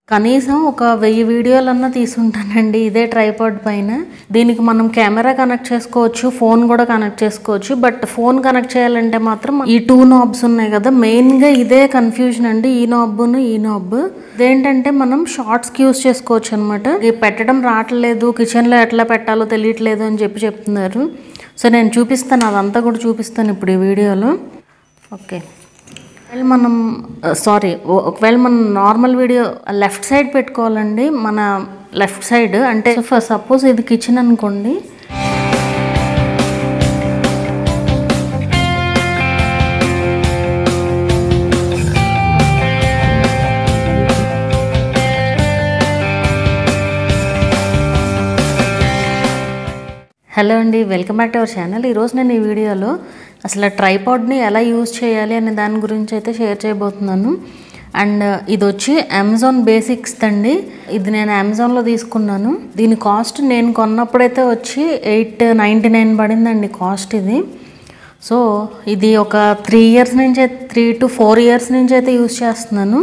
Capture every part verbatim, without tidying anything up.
కనీసం ఒక వెయ్యి వీడియోలన్నా తీసుంటానండి ఇదే ట్రైపాడ్ పైన. దీనికి మనం కెమెరా కనెక్ట్ చేసుకోవచ్చు, ఫోన్ కూడా కనెక్ట్ చేసుకోవచ్చు. బట్ ఫోన్ కనెక్ట్ చేయాలంటే మాత్రం ఈ టూ నాబ్స్ ఉన్నాయి కదా, మెయిన్గా ఇదే కన్ఫ్యూజన్ అండి. ఈ నాబ్ను ఈ నాబ్ ఇదేంటంటే మనం షార్ట్స్కి యూస్ చేసుకోవచ్చు అనమాట. పెట్టడం రావట్లేదు, కిచెన్లో ఎట్లా పెట్టాలో తెలియట్లేదు అని చెప్పి చెప్తున్నారు. సో నేను చూపిస్తాను, అదంతా కూడా చూపిస్తాను ఇప్పుడు ఈ వీడియోలో. ఓకే, ఒకవేళ మనం సారీ ఒకవేళ మనం నార్మల్ వీడియో లెఫ్ట్ సైడ్ పెట్టుకోవాలండి. మన లెఫ్ట్ సైడ్ అంటే ఫర్ సపోజ్ ఇది కిచెన్ అనుకోండి. హలో అండి, welcome back to our channel. ఈరోజు నేను ఈ వీడియోలో అసలు ట్రైపాడ్ని ఎలా యూజ్ చేయాలి అనే దాని గురించి అయితే షేర్ చేయబోతున్నాను. అండ్ ఇది వచ్చి అమెజాన్ బేసిక్స్ అండి. ఇది నేను అమెజాన్లో తీసుకున్నాను. దీని కాస్ట్ నేను కొన్నప్పుడైతే వచ్చి ఎయిట్ నైంటీ నైన్ పడిందండి కాస్ట్ ఇది. సో ఇది ఒక త్రీ ఇయర్స్ నుంచి త్రీ టు ఫోర్ ఇయర్స్ నుంచి అయితే యూజ్ చేస్తున్నాను.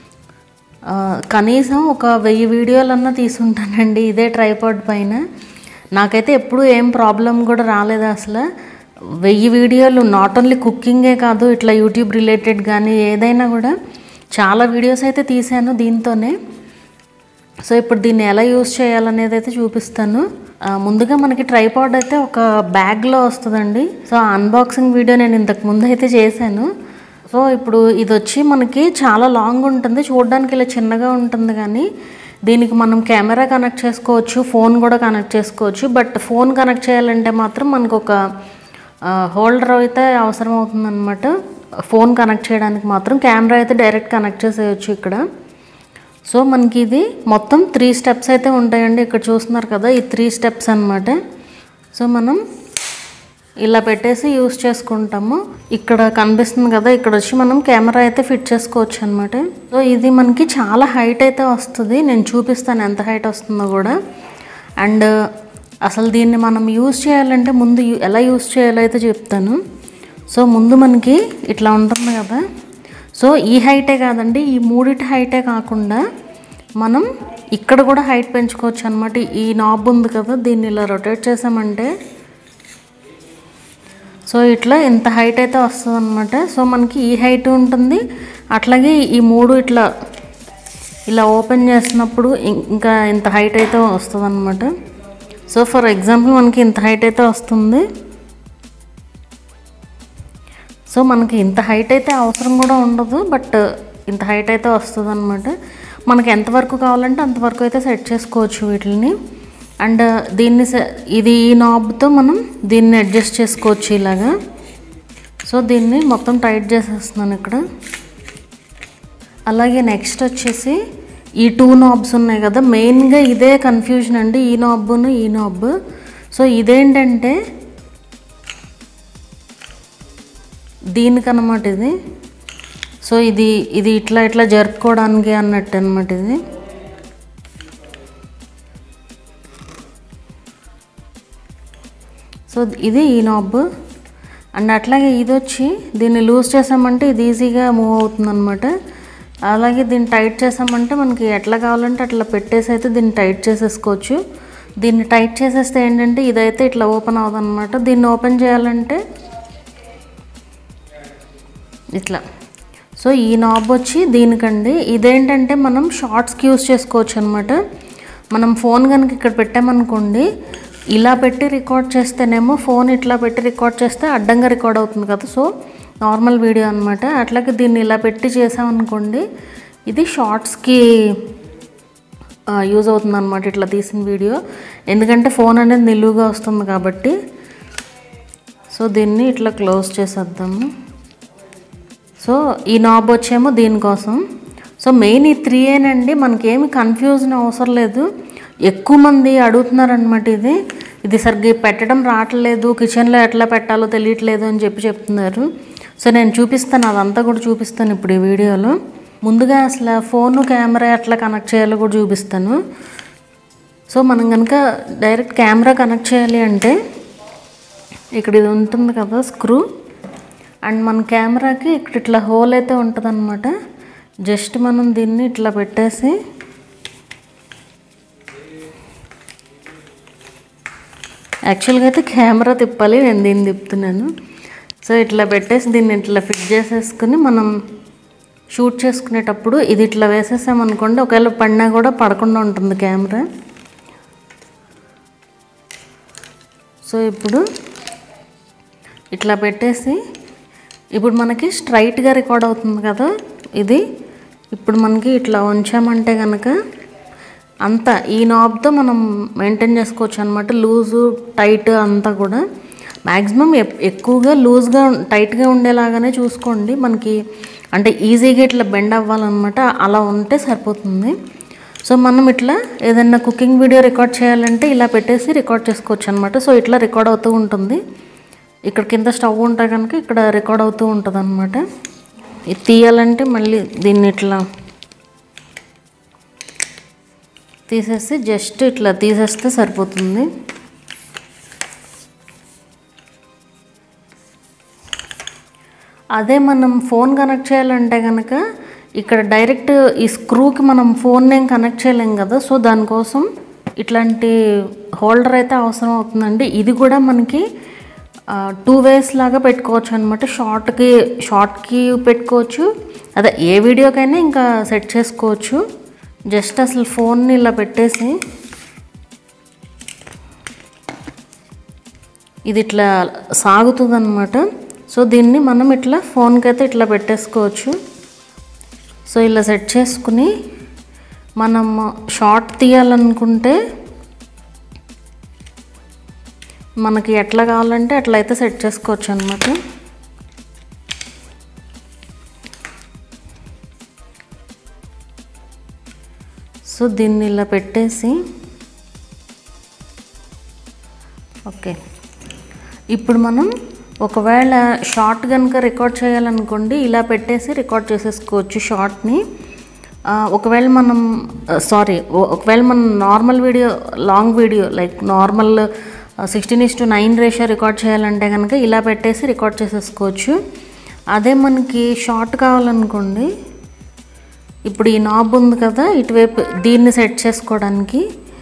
కనీసం ఒక వెయ్యి వీడియోలన్నా తీసుంటానండి ఇదే ట్రైపాడ్ పైన. నాకైతే ఎప్పుడూ ఏం ప్రాబ్లం కూడా రాలేదు. అసలు వెయ్యి వీడియోలు నాట్ ఓన్లీ కుకింగే కాదు, ఇట్లా యూట్యూబ్ రిలేటెడ్ కానీ ఏదైనా కూడా చాలా వీడియోస్ అయితే తీసాను దీంతోనే. సో ఇప్పుడు దీన్ని ఎలా యూజ్ చేయాలనేది అయితే చూపిస్తాను. ముందుగా మనకి ట్రైపాడ్ అయితే ఒక బ్యాగ్లో వస్తుందండి. సో అన్బాక్సింగ్ వీడియో నేను ఇంతకు ముందు అయితే చేశాను. సో ఇప్పుడు ఇది వచ్చి మనకి చాలా లాంగ్ ఉంటుంది, చూడడానికి ఇలా చిన్నగా ఉంటుంది. కానీ దీనికి మనం కెమెరా కనెక్ట్ చేసుకోవచ్చు, ఫోన్ కూడా కనెక్ట్ చేసుకోవచ్చు. బట్ ఫోన్ కనెక్ట్ చేయాలంటే మాత్రం మనకు ఒక హోల్డర్ అయితే అవసరం అవుతుంది అనమాట. ఫోన్ కనెక్ట్ చేయడానికి మాత్రం కెమెరా అయితే డైరెక్ట్ కనెక్ట్ చేసేయచ్చు ఇక్కడ. సో మనకి ఇది మొత్తం త్రీ స్టెప్స్ అయితే ఉంటాయండి. ఇక్కడ చూస్తున్నారు కదా, ఈ త్రీ స్టెప్స్ అనమాట. సో మనం ఇలా పెట్టేసి యూస్ చేసుకుంటాము. ఇక్కడ కనిపిస్తుంది కదా, ఇక్కడ వచ్చి మనం కెమెరా అయితే ఫిట్ చేసుకోవచ్చు అనమాట. సో ఇది మనకి చాలా హైట్ అయితే వస్తుంది, నేను చూపిస్తాను ఎంత హైట్ వస్తుందో కూడా. అండ్ అసలు దీన్ని మనం యూజ్ చేయాలంటే ముందు ఎలా యూజ్ చేయాలో అయితే చెప్తాను. సో ముందు మనకి ఇట్లా ఉంటుంది కదా. సో ఈ హైటే కాదండి, ఈ మూడిటి హైటే కాకుండా మనం ఇక్కడ కూడా హైట్ పెంచుకోవచ్చు అనమాట. ఈ నాబ్ ఉంది కదా, దీన్ని ఇలా రొటేట్ చేసామంటే సో ఇట్లా ఇంత హైట్ అయితే వస్తుంది అనమాట. సో మనకి ఈ హైట్ ఉంటుంది, అట్లాగే ఈ మూడు ఇట్లా ఇలా ఓపెన్ చేసినప్పుడు ఇంకా ఇంత హైట్ అయితే వస్తుంది అనమాట. సో ఫర్ ఎగ్జాంపుల్ మనకి ఇంత హైట్ అయితే వస్తుంది. సో మనకి ఇంత హైట్ అయితే అవసరం కూడా ఉండదు, బట్ ఇంత హైట్ అయితే వస్తుంది అనమాట. మనకి ఎంతవరకు కావాలంటే అంతవరకు అయితే సెట్ చేసుకోవచ్చు వీటిని. అండ్ దీన్ని ఇది ఈ నాబ్తో మనం దీన్ని అడ్జస్ట్ చేసుకోవచ్చు ఇలాగా. సో దీన్ని మొత్తం టైట్ చేసేస్తున్నాను ఇక్కడ. అలాగే నెక్స్ట్ వచ్చేసి ఈ టూ నాబ్స్ ఉన్నాయి కదా, మెయిన్గా ఇదే కన్ఫ్యూజన్ అండి, ఈ నాబ్ను ఈ నాబ్. సో ఇదేంటంటే దీనికన్నమాట ఇది. సో ఇది ఇది ఇట్లా ఇట్లా జరుపుకోవడానికి అన్నట్టు అనమాట ఇది. సో ఇది ఈ నాబ్. అండ్ అట్లాగే ఇది వచ్చి దీన్ని లూజ్ చేసామంటే ఇది ఈజీగా మూవ్ అవుతుంది అనమాట. అలాగే దీన్ని టైట్ చేసామంటే మనకి ఎట్లా కావాలంటే అట్లా పెట్టేసి అయితే దీన్ని టైట్ చేసేసుకోవచ్చు. దీన్ని టైట్ చేసేస్తే ఏంటంటే ఇదైతే ఇట్లా ఓపెన్ అవ్వదు అనమాట. దీన్ని ఓపెన్ చేయాలంటే ఇట్లా. సో ఈ నాబ్ వచ్చి దీనికండి. ఇదేంటంటే మనం షార్ట్స్కి యూస్ చేసుకోవచ్చు అనమాట. మనం ఫోన్ కనుక ఇక్కడ పెట్టామనుకోండి, ఇలా పెట్టి రికార్డ్ చేస్తేనేమో ఫోన్ ఇట్లా పెట్టి రికార్డ్ చేస్తే అడ్డంగా రికార్డ్ అవుతుంది కదా. సో నార్మల్ వీడియో అనమాట. అట్లాగే దీన్ని ఇలా పెట్టి చేసామనుకోండి, ఇది షార్ట్స్కి యూజ్ అవుతుంది అనమాట ఇట్లా తీసిన వీడియో. ఎందుకంటే ఫోన్ అనేది నిలువుగా వస్తుంది కాబట్టి. సో దీన్ని ఇట్లా క్లోజ్ చేసేద్దాము. సో ఈ నాబ్ వచ్చేమో దీనికోసం. సో మెయిన్ ఈ త్రీ ఏనండి, మనకేమి కన్ఫ్యూజన్ అవసరం లేదు. ఎక్కువ మంది అడుగుతున్నారనమాట ఇది ఇది సరిగ్గా పెట్టడం రావట్లేదు, కిచెన్లో ఎట్లా పెట్టాలో తెలియట్లేదు అని చెప్పి చెప్తున్నారు. సో నేను చూపిస్తాను, అదంతా కూడా చూపిస్తాను ఇప్పుడు ఈ వీడియోలో. ముందుగా అసలు ఫోను కెమెరా ఎట్లా కనెక్ట్ చేయాలో కూడా చూపిస్తాను. సో మనం కనుక డైరెక్ట్ కెమెరా కనెక్ట్ చేయాలి అంటే ఇక్కడ ఇది ఉంటుంది కదా స్క్రూ. అండ్ మన కెమెరాకి ఇక్కడ ఇట్లా హోల్ అయితే ఉంటుంది అనమాట. జస్ట్ మనం దీన్ని ఇట్లా పెట్టేసి యాక్చువల్గా అయితే కెమెరా తిప్పాలి, నేను దీన్ని తిప్పుతున్నాను. సో ఇట్లా పెట్టేసి దీన్ని ఇట్లా ఫిట్ చేసేసుకుని మనం షూట్ చేసుకునేటప్పుడు ఇది ఇట్లా వేసేసామనుకోండి, ఒకవేళ పడినా కూడా పడకుండా ఉంటుంది కెమెరా. సో ఇప్పుడు ఇట్లా పెట్టేసి ఇప్పుడు మనకి స్ట్రైట్గా రికార్డ్ అవుతుంది కదా ఇది. ఇప్పుడు మనకి ఇట్లా ఉంచామంటే కనుక అంతా ఈ నాబ్తో మనం మెయింటైన్ చేసుకోవచ్చు అనమాట. లూజు టైట్ అంతా కూడా మ్యాక్సిమం ఎక్కువగా లూజ్గా టైట్గా ఉండేలాగానే చూసుకోండి. మనకి అంటే ఈజీగా ఇట్లా బెండ్ అవ్వాలన్నమాట, అలా ఉంటే సరిపోతుంది. సో మనం ఇట్లా ఏదైనా కుకింగ్ వీడియో రికార్డ్ చేయాలంటే ఇలా పెట్టేసి రికార్డ్ చేసుకోవచ్చు అనమాట. సో ఇట్లా రికార్డ్ అవుతూ ఉంటుంది. ఇక్కడ కింద స్టవ్ ఉంటే కనుక ఇక్కడ రికార్డ్ అవుతూ ఉంటుంది అనమాట. ఇది తీయాలంటే మళ్ళీ దీన్ని ఇట్లా తీసేసి జస్ట్ ఇట్లా తీసేస్తే సరిపోతుంది. అదే మనం ఫోన్ కనెక్ట్ చేయాలంటే కనుక ఇక్కడ డైరెక్ట్ ఈ స్క్రూకి మనం ఫోన్ ఏం కనెక్ట్ చేయలేం కదా. సో దానికోసం ఇట్లాంటి హోల్డర్ అయితే అవసరం అవుతుందండి. ఇది కూడా మనకి టూ వేస్ లాగా పెట్టుకోవచ్చు అనమాట. షార్ట్కి షార్ట్కి పెట్టుకోవచ్చు, అదే ఏ వీడియోకైనా ఇంకా సెట్ చేసుకోవచ్చు. జస్ట్ అసలు ఫోన్ని ఇలా పెట్టేసి ఇది ఇట్లా సాగుతుంది అనమాట. సో దీన్ని మనం ఇట్లా ఫోన్కి అయితే ఇట్లా పెట్టేసుకోవచ్చు. సో ఇలా సెట్ చేసుకుని మనం షార్ట్ తీయాలనుకుంటే మనకి ఎట్లా కావాలంటే అట్లా అయితే సెట్ చేసుకోవచ్చు అనమాట. సో దీన్ని ఇలా పెట్టేసి ఓకే. ఇప్పుడు మనం ఒకవేళ షార్ట్ కనుక రికార్డ్ చేయాలనుకోండి, ఇలా పెట్టేసి రికార్డ్ చేసేసుకోవచ్చు షార్ట్ని. ఒకవేళ మనం సారీ ఒకవేళ మనం normal video long video like normal sixteen is to nine ratio record చేయాలంటే కనుక ఇలా పెట్టేసి రికార్డ్ చేసేసుకోవచ్చు. అదే మనకి షార్ట్ కావాలనుకోండి, ఇప్పుడు ఈ నాబ్ ఉంది కదా ఇటువైపు, దీన్ని సెట్ చేసుకోవడానికి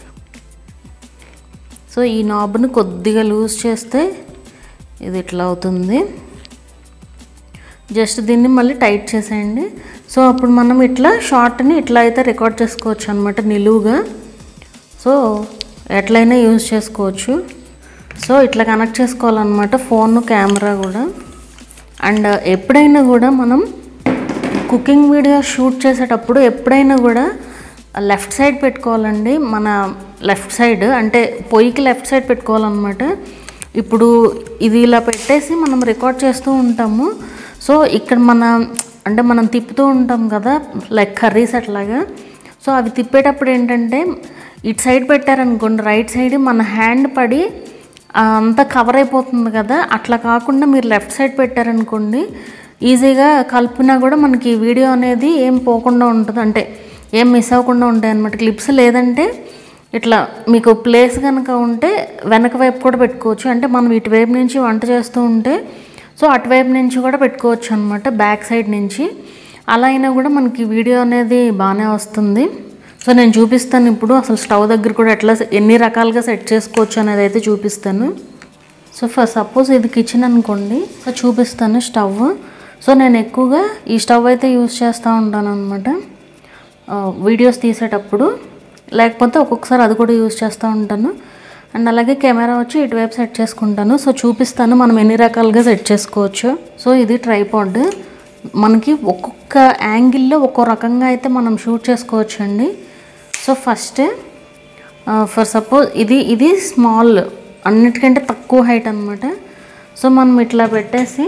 సో ఈ నాబ్ని కొద్దిగా లూజ్ చేస్తే ఇది ఇట్లా అవుతుంది. జస్ట్ దీన్ని మళ్ళీ టైట్ చేసేయండి. సో అప్పుడు మనం ఇట్లా షార్ట్ని ఇట్లా అయితే రికార్డ్ చేసుకోవచ్చు అనమాట నిలువుగా. సో ఎట్లయినా యూజ్ చేసుకోవచ్చు. సో ఇట్లా కనెక్ట్ చేసుకోవాలన్నమాట ఫోన్ కెమెరా కూడా. అండ్ ఎప్పుడైనా కూడా మనం కుకింగ్ వీడియో షూట్ చేసేటప్పుడు ఎప్పుడైనా కూడా లెఫ్ట్ సైడ్ పెట్టుకోవాలండి. మన లెఫ్ట్ సైడ్ అంటే పొయ్యికి లెఫ్ట్ సైడ్ పెట్టుకోవాలన్నమాట. ఇప్పుడు ఇది ఇలా పెట్టేసి మనం రికార్డ్ చేస్తూ ఉంటాము. సో ఇక్కడ మన అంటే మనం తిప్పుతూ ఉంటాం కదా లైక్ కర్రీస్ అట్లాగా. సో అవి తిప్పేటప్పుడు ఏంటంటే ఇటు సైడ్ పెట్టారనుకోండి రైట్ సైడ్, మన హ్యాండ్ పడి అంతా కవర్ అయిపోతుంది కదా. అట్లా కాకుండా మీరు లెఫ్ట్ సైడ్ పెట్టారనుకోండి ఈజీగా కలిపినా కూడా మనకి వీడియో అనేది ఏం పోకుండా ఉంటుంది, అంటే ఏం మిస్ అవ్వకుండా ఉంటాయి అన్నమాట క్లిప్స్. లేదంటే ఇట్లా మీకు ప్లేస్ కనుక ఉంటే వెనక వైపు కూడా పెట్టుకోవచ్చు. అంటే మనం ఇటువైపు నుంచి వంట చేస్తూ ఉంటే సో అటువైపు నుంచి కూడా పెట్టుకోవచ్చు అనమాట, బ్యాక్ సైడ్ నుంచి. అలా అయినా కూడా మనకి వీడియో అనేది బాగానే వస్తుంది. సో నేను చూపిస్తాను ఇప్పుడు అసలు స్టవ్ దగ్గర కూడా ఎట్లా ఎన్ని రకాలుగా సెట్ చేసుకోవచ్చు అనేది అయితే చూపిస్తాను. సో ఫర్ సపోజ్ ఇది కిచెన్ అనుకోండి, సో చూపిస్తాను స్టవ్. సో నేను ఎక్కువగా ఈ స్టవ్ అయితే యూజ్ చేస్తూ ఉంటాను అనమాట వీడియోస్ తీసేటప్పుడు, లేకపోతే ఒక్కొక్కసారి అది కూడా యూజ్ చేస్తూ ఉంటాను. అండ్ అలాగే కెమెరా వచ్చి ఇటువైపు సెట్ చేసుకుంటాను. సో చూపిస్తాను మనం ఎన్ని రకాలుగా సెట్ చేసుకోవచ్చు. సో ఇది ట్రైపాడ్. మనకి ఒక్కొక్క యాంగిల్లో ఒక్కో రకంగా అయితే మనం షూట్ చేసుకోవచ్చు అండి. సో ఫస్ట్ ఫర్ సపోజ్ ఇది ఇది స్మాల్, అన్నిటికంటే తక్కువ హైట్ అనమాట. సో మనం ఇట్లా పెట్టేసి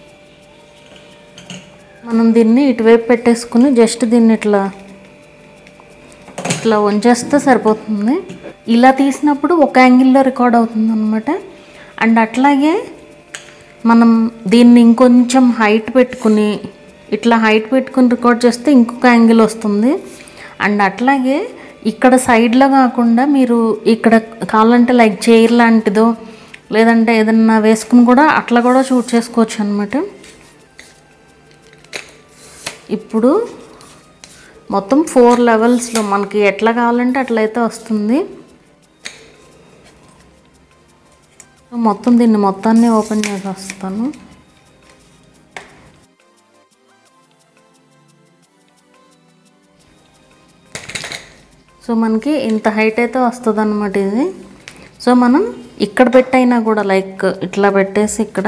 మనం దీన్ని ఇటువైపు పెట్టేసుకుని జస్ట్ దీన్ని ఇట్లా ఇట్లా వంచేస్తే సరిపోతుంది. ఇలా తీసినప్పుడు ఒక యాంగిల్లో రికార్డ్ అవుతుంది అనమాట. అండ్ అట్లాగే మనం దీన్ని ఇంకొంచెం హైట్ పెట్టుకుని ఇట్లా హైట్ పెట్టుకుని రికార్డ్ చేస్తే ఇంకొక యాంగిల్ వస్తుంది. అండ్ అట్లాగే ఇక్కడ సైడ్లో కాకుండా మీరు ఇక్కడ కావాలంటే లైక్ చైర్ లాంటిదో లేదంటే ఏదన్నా వేసుకుని కూడా అట్లా కూడా షూట్ చేసుకోవచ్చు అనమాట. ఇప్పుడు మొత్తం ఫోర్ లెవెల్స్లో మనకి ఎట్లా కావాలంటే అట్లయితే వస్తుంది. మొత్తం దీన్ని మొత్తాన్ని ఓపెన్ చేసి వస్తాను. సో మనకి ఇంత హైట్ అయితే వస్తుంది అన్నమాట ఇది. సో మనం ఇక్కడ పెట్టైనా కూడా లైక్ ఇట్లా పెట్టేసి ఇక్కడ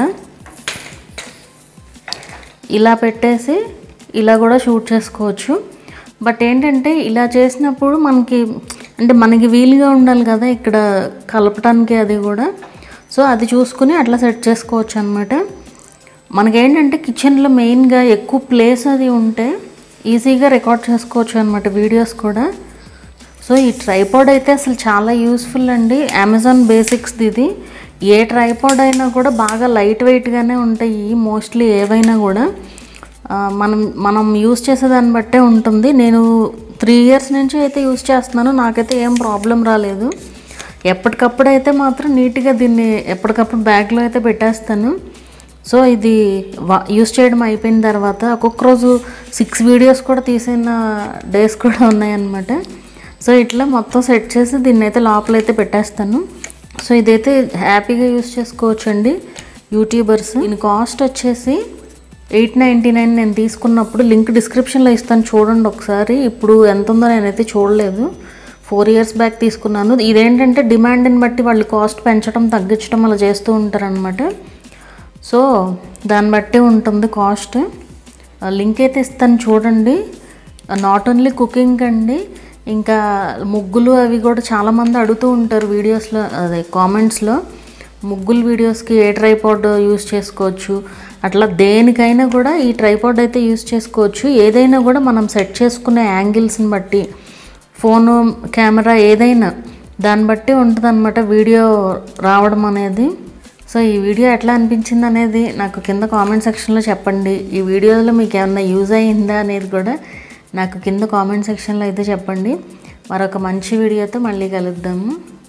ఇలా పెట్టేసి ఇలా కూడా షూట్ చేసుకోవచ్చు. బట్ ఏంటంటే ఇలా చేసినప్పుడు మనకి అంటే మనకి వీలుగా ఉండాలి కదా ఇక్కడ కలపడానికి అది కూడా. సో అది చూసుకుని అట్లా సెట్ చేసుకోవచ్చు అనమాట. మనకేంటంటే కిచెన్లో మెయిన్గా ఎక్కువ ప్లేస్ అది ఉంటే ఈజీగా రికార్డ్ చేసుకోవచ్చు అనమాట వీడియోస్ కూడా. సో ఈ ట్రైపాడ్ అయితే అసలు చాలా యూస్ఫుల్ అండి. అమెజాన్ బేసిక్స్ది ఇది. ఏ ట్రైపాడ్ అయినా కూడా బాగా లైట్ వెయిట్గానే ఉంటాయి మోస్ట్లీ ఏవైనా కూడా. మనం మనం యూస్ చేసేదాన్ని బట్టే ఉంటుంది. నేను త్రీ ఇయర్స్ నుంచి అయితే యూస్ చేస్తున్నాను, నాకైతే ఏం ప్రాబ్లం రాలేదు. ఎప్పటికప్పుడు అయితే మాత్రం నీట్గా దీన్ని ఎప్పటికప్పుడు బ్యాగ్లో అయితే పెట్టేస్తాను. సో ఇది యూస్ చేయడం అయిపోయిన తర్వాత ఒక్కొక్క రోజు సిక్స్ వీడియోస్ కూడా తీసిన డేస్ కూడా ఉన్నాయన్నమాట. సో ఇట్లా మొత్తం సెట్ చేసి దీన్ని అయితే లోపలైతే పెట్టేస్తాను. సో ఇదైతే హ్యాపీగా యూస్ చేసుకోవచ్చు అండి యూట్యూబర్స్. దీని కాస్ట్ వచ్చేసి ఎయిట్ నైంటీ నైన్ నేను తీసుకున్నప్పుడు, లింక్ డిస్క్రిప్షన్లో ఇస్తాను చూడండి ఒకసారి. ఇప్పుడు ఎంత ఉందో నేనైతే చూడలేదు, ఫోర్ ఇయర్స్ బ్యాక్ తీసుకున్నాను. ఇదేంటంటే డిమాండ్ని బట్టి వాళ్ళు కాస్ట్ పెంచడం తగ్గించడం అలా చేస్తూ ఉంటారనమాట. సో దాన్ని బట్టి ఉంటుంది కాస్ట్. లింక్ అయితే ఇస్తాను చూడండి. నాట్ ఓన్లీ కుకింగ్ అండి, ఇంకా ముగ్గులు అవి కూడా చాలామంది అడుగుతూ ఉంటారు వీడియోస్లో, అదే కామెంట్స్లో. ముగ్గులు వీడియోస్కి ఏ ట్రైపాడ్ యూస్ చేసుకోవచ్చు, అట్లా దేనికైనా కూడా ఈ ట్రైపాడ్ అయితే యూస్ చేసుకోవచ్చు. ఏదైనా కూడా మనం సెట్ చేసుకునే యాంగిల్స్ని బట్టి, ఫోను కెమెరా ఏదైనా దాన్ని బట్టి ఉంటుంది అనమాట వీడియో రావడం అనేది. సో ఈ వీడియో ఎట్లా అనిపించింది అనేది నాకు కింద కామెంట్ సెక్షన్లో చెప్పండి. ఈ వీడియోలో మీకు ఏమన్నా యూజ్ అయ్యిందా అనేది కూడా నాకు కింద కామెంట్ సెక్షన్లో అయితే చెప్పండి. మరొక మంచి వీడియోతో మళ్ళీ కలుద్దాము.